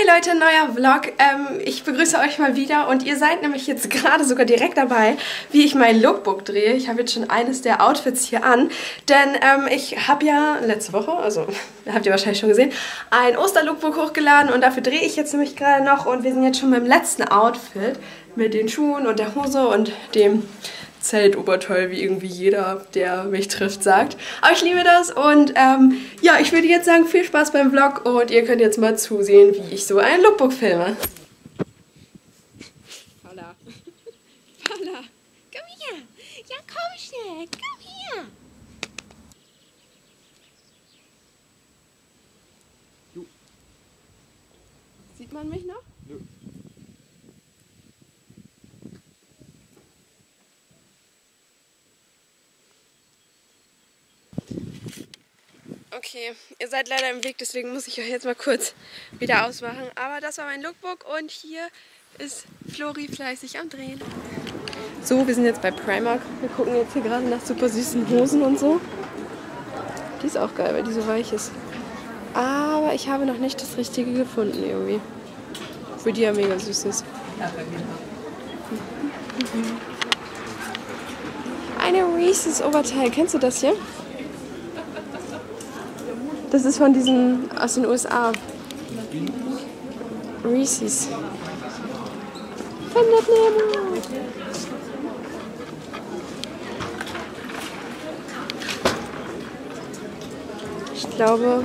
Hey Leute, neuer Vlog. Ich begrüße euch mal wieder und ihr seid nämlich jetzt gerade sogar direkt dabei, wie ich mein Lookbook drehe. Ich habe jetzt schon eines der Outfits hier an, denn ich habe ja letzte Woche, also habt ihr wahrscheinlich schon gesehen, ein Oster-Lookbook hochgeladen und dafür drehe ich jetzt nämlich gerade noch und wir sind jetzt schon beim letzten Outfit mit den Schuhen und der Hose und dem Zeltoberteil, wie irgendwie jeder, der mich trifft, sagt. Aber ich liebe das und ja, ich würde jetzt sagen, viel Spaß beim Vlog und ihr könnt jetzt mal zusehen, wie ich so ein Lookbook filme. Paula. Paula, komm her. Ja, komm schnell, komm her. Du. Sieht man mich noch? Nö. Okay, ihr seid leider im Weg, deswegen muss ich euch jetzt mal kurz wieder ausmachen. Aber das war mein Lookbook und hier ist Flori fleißig am Drehen. So, wir sind jetzt bei Primark. Wir gucken jetzt hier gerade nach super süßen Hosen und so. Die ist auch geil, weil die so weich ist. Aber ich habe noch nicht das Richtige gefunden irgendwie. Für die ja mega süß ist. Eine Reese's Oberteil. Kennst du das hier? Das ist von diesen aus den USA. Reese's. Findet Nemo. Ich glaube,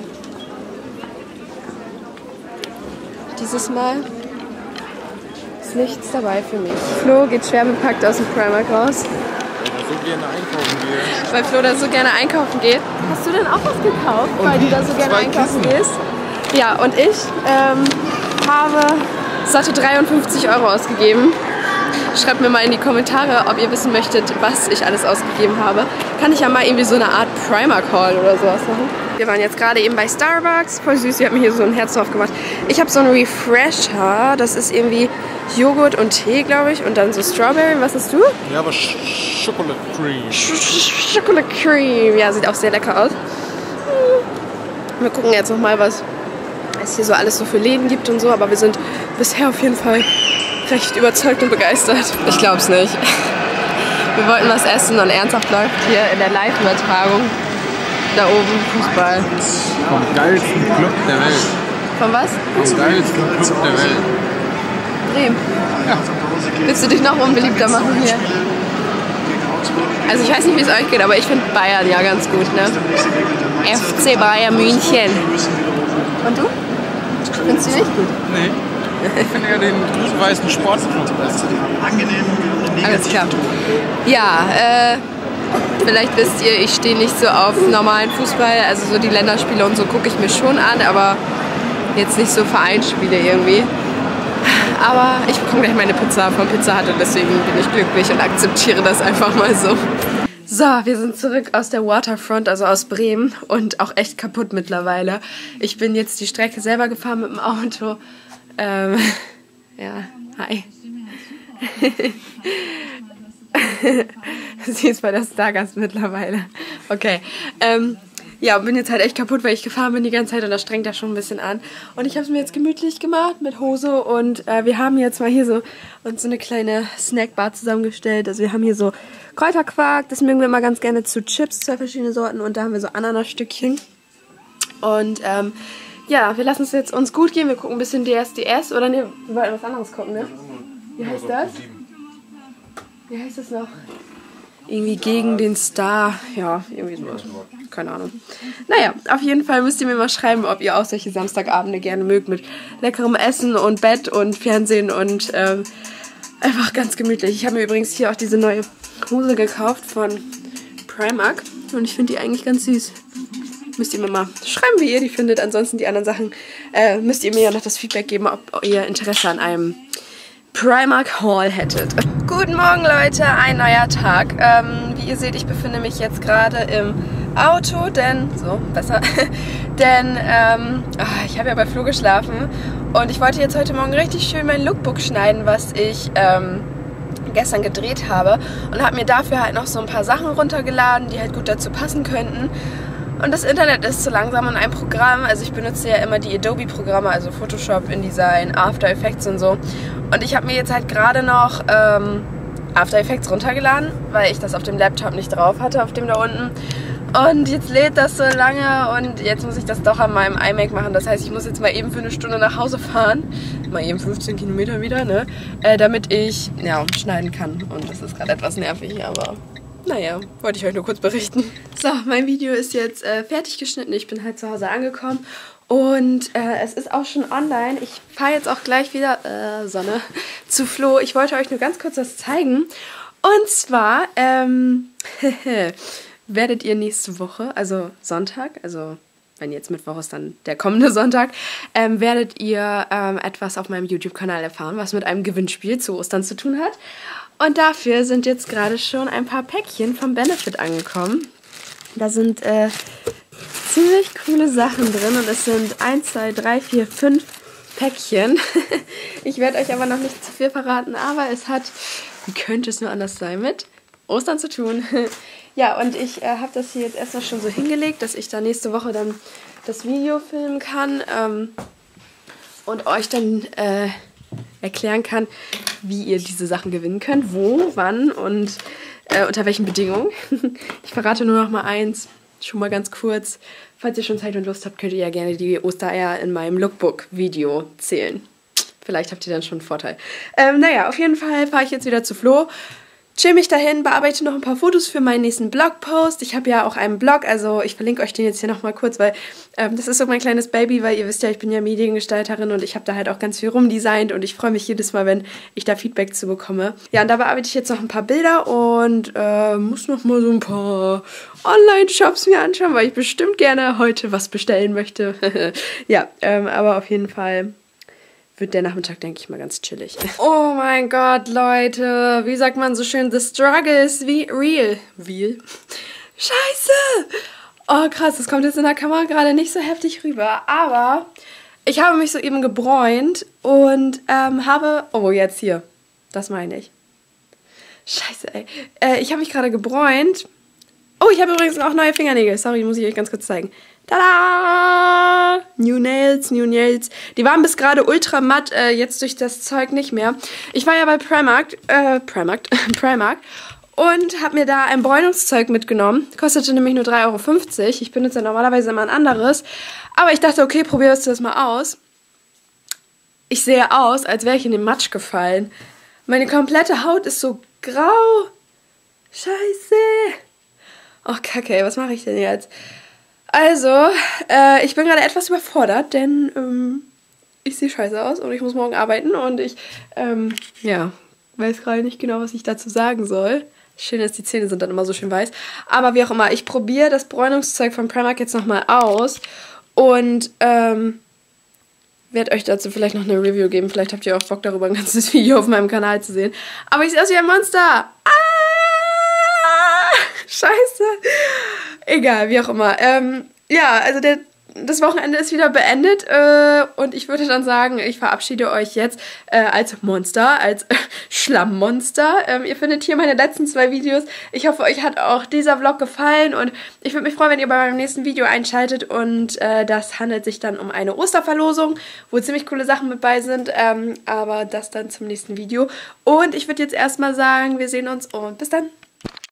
dieses Mal ist nichts dabei für mich. Flo geht schwer bepackt aus dem Primark raus. So gerne einkaufen gehe. Weil Flo da so gerne einkaufen geht. Hast du denn auch was gekauft, weil du da so gerne einkaufen gehst? Ja, und ich habe satte 53 € ausgegeben. Schreibt mir mal in die Kommentare, ob ihr wissen möchtet, was ich alles ausgegeben habe. Kann ich ja mal irgendwie so eine Art Primark-Haul oder sowas machen. Wir waren jetzt gerade eben bei Starbucks. Voll süß, sie hat mir hier so ein Herz drauf gemacht. Ich habe so einen Refresher. Das ist irgendwie Joghurt und Tee, glaube ich. Und dann so Strawberry. Was hast du? Ja, aber Chocolate Cream. Chocolate Cream. Ja, sieht auch sehr lecker aus. Wir gucken jetzt nochmal, was es hier so alles so für Läden gibt und so. Aber wir sind bisher auf jeden Fall recht überzeugt und begeistert. Ich glaube es nicht. Wir wollten was essen und ernsthaft läuft hier in der Live-Übertragung da oben Fußball. Vom geilsten Club der Welt. Von was? Vom geilsten Club der Welt. Bremen. Ja. Willst du dich noch unbeliebter machen hier? Also ich weiß nicht, wie es euch geht, aber ich finde Bayern ja ganz gut, ne? FC Bayern München. Und du? Findest du nicht gut? Nee. Ich finde ja den grün-weißen Sportclub besser. Alles klar. Ja, vielleicht wisst ihr, ich stehe nicht so auf normalen Fußball. Also so die Länderspiele und so gucke ich mir schon an, aber jetzt nicht so Vereinsspiele irgendwie. Aber ich bekomme gleich meine Pizza von Pizza Hut und deswegen bin ich glücklich und akzeptiere das einfach mal so. So, wir sind zurück aus der Waterfront, also aus Bremen und auch echt kaputt mittlerweile. Ich bin jetzt die Strecke selber gefahren mit dem Auto. Ja, hi. Sie ist bei der Stargast mittlerweile. Okay. Ja, bin jetzt halt echt kaputt, weil ich gefahren bin die ganze Zeit und das strengt ja schon ein bisschen an. Und ich habe es mir jetzt gemütlich gemacht mit Hose und wir haben jetzt mal hier so uns so eine kleine Snackbar zusammengestellt. Also wir haben hier so Kräuterquark, das mögen wir immer ganz gerne zu Chips, 2 verschiedene Sorten und da haben wir so Ananasstückchen. Und ja, wir lassen es jetzt uns gut gehen, wir gucken ein bisschen DSDS oder ne, wir wollten was anderes gucken, ne? Wie heißt das? Wie heißt das noch? Irgendwie gegen den Star. Ja, irgendwie sowas. Keine Ahnung. Naja, auf jeden Fall müsst ihr mir mal schreiben, ob ihr auch solche Samstagabende gerne mögt mit leckerem Essen und Bett und Fernsehen und einfach ganz gemütlich. Ich habe mir übrigens hier auch diese neue Hose gekauft von Primark und ich finde die eigentlich ganz süß. Müsst ihr mir mal schreiben, wie ihr die findet. Ansonsten die anderen Sachen müsst ihr mir ja noch das Feedback geben, ob ihr Interesse an einem Primark Haul hättet. Guten Morgen Leute, ein neuer Tag. Wie ihr seht, ich befinde mich jetzt gerade im Auto, denn, so, besser, denn ich habe ja bei Flo geschlafen und ich wollte jetzt heute Morgen richtig schön mein Lookbook schneiden, was ich gestern gedreht habe und habe mir dafür halt noch so ein paar Sachen runtergeladen, die halt gut dazu passen könnten. Und Und das Internet ist zu langsam und ein Programm, also ich benutze ja immer die Adobe-Programme, also Photoshop, InDesign, After Effects und so. Und ich habe mir jetzt halt gerade noch After Effects runtergeladen, weil ich das auf dem Laptop nicht drauf hatte, auf dem da unten. Und jetzt lädt das so lange und jetzt muss ich das doch an meinem iMac machen. Das heißt, ich muss jetzt mal eben für eine Stunde nach Hause fahren. Mal eben 15 Kilometer wieder, ne? Damit ich, ja, schneiden kann. Und das ist gerade etwas nervig, aber naja, wollte ich euch nur kurz berichten. So, mein Video ist jetzt fertig geschnitten. Ich bin halt zu Hause angekommen. Und es ist auch schon online. Ich fahre jetzt auch gleich wieder, Sonne, zu Flo. Ich wollte euch nur ganz kurz was zeigen. Und zwar, werdet ihr nächste Woche, also Sonntag, also wenn jetzt Mittwoch ist, dann der kommende Sonntag, werdet ihr etwas auf meinem YouTube-Kanal erfahren, was mit einem Gewinnspiel zu Ostern zu tun hat. Und dafür sind jetzt gerade schon ein paar Päckchen vom Benefit angekommen. Da sind ziemlich coole Sachen drin und es sind 1, 2, 3, 4, 5 Päckchen. Ich werde euch aber noch nicht zu viel verraten, aber es hat, wie könnte es nur anders sein, mit Ostern zu tun. Ja, und ich habe das hier jetzt erstmal schon so hingelegt, dass ich da nächste Woche dann das Video filmen kann und euch dann erklären kann, wie ihr diese Sachen gewinnen könnt, wo, wann und unter welchen Bedingungen. Ich verrate nur noch mal eins, schon mal ganz kurz. Falls ihr schon Zeit und Lust habt, könnt ihr ja gerne die Ostereier in meinem Lookbook-Video zählen. Vielleicht habt ihr dann schon einen Vorteil. Naja, auf jeden Fall fahre ich jetzt wieder zu Flo. Chill mich dahin, bearbeite noch ein paar Fotos für meinen nächsten Blogpost. Ich habe ja auch einen Blog, also ich verlinke euch den jetzt hier nochmal kurz, weil das ist so mein kleines Baby, weil ihr wisst ja, ich bin ja Mediengestalterin und ich habe da halt auch ganz viel rumdesignt und ich freue mich jedes Mal, wenn ich da Feedback zu bekomme. Ja, und da bearbeite ich jetzt noch ein paar Bilder und muss noch mal so ein paar Online-Shops mir anschauen, weil ich bestimmt gerne heute was bestellen möchte. Ja, aber auf jeden Fall wird der Nachmittag, denke ich mal, ganz chillig. Oh mein Gott, Leute. Wie sagt man so schön? The struggle is real. Real? Scheiße! Oh krass, das kommt jetzt in der Kamera gerade nicht so heftig rüber. Aber ich habe mich soeben gebräunt und habe... Oh, jetzt hier. Das meine ich. Scheiße, ey. Ich habe mich gerade gebräunt. Oh, ich habe übrigens auch neue Fingernägel. Sorry, muss ich euch ganz kurz zeigen. Tada! New Nails, New Nails. Die waren bis gerade ultra matt, jetzt durch das Zeug nicht mehr. Ich war ja bei Primark und habe mir da ein Bräunungszeug mitgenommen. Kostete nämlich nur 3,50 €. Ich benutze ja normalerweise immer ein anderes. Aber ich dachte, okay, probierst du das mal aus. Ich sehe aus, als wäre ich in den Matsch gefallen. Meine komplette Haut ist so grau. Scheiße. Oh, Kacke, was mache ich denn jetzt? Also, ich bin gerade etwas überfordert, denn ich sehe scheiße aus und ich muss morgen arbeiten und ich, ja, weiß gerade nicht genau, was ich dazu sagen soll. Schön ist, die Zähne sind dann immer so schön weiß. Aber wie auch immer, ich probiere das Bräunungszeug von Primark jetzt nochmal aus und werde euch dazu vielleicht noch eine Review geben. Vielleicht habt ihr auch Bock darüber, ein ganzes Video auf meinem Kanal zu sehen. Aber ich sehe aus wie ein Monster. Scheiße. Egal, wie auch immer. Ja, also das Wochenende ist wieder beendet und ich würde dann sagen, ich verabschiede euch jetzt als Monster, als Schlammmonster. Ihr findet hier meine letzten 2 Videos. Ich hoffe, euch hat auch dieser Vlog gefallen und ich würde mich freuen, wenn ihr bei meinem nächsten Video einschaltet und das handelt sich dann um eine Osterverlosung, wo ziemlich coole Sachen mit bei sind, aber das dann zum nächsten Video. Und ich würde jetzt erstmal sagen, wir sehen uns und bis dann.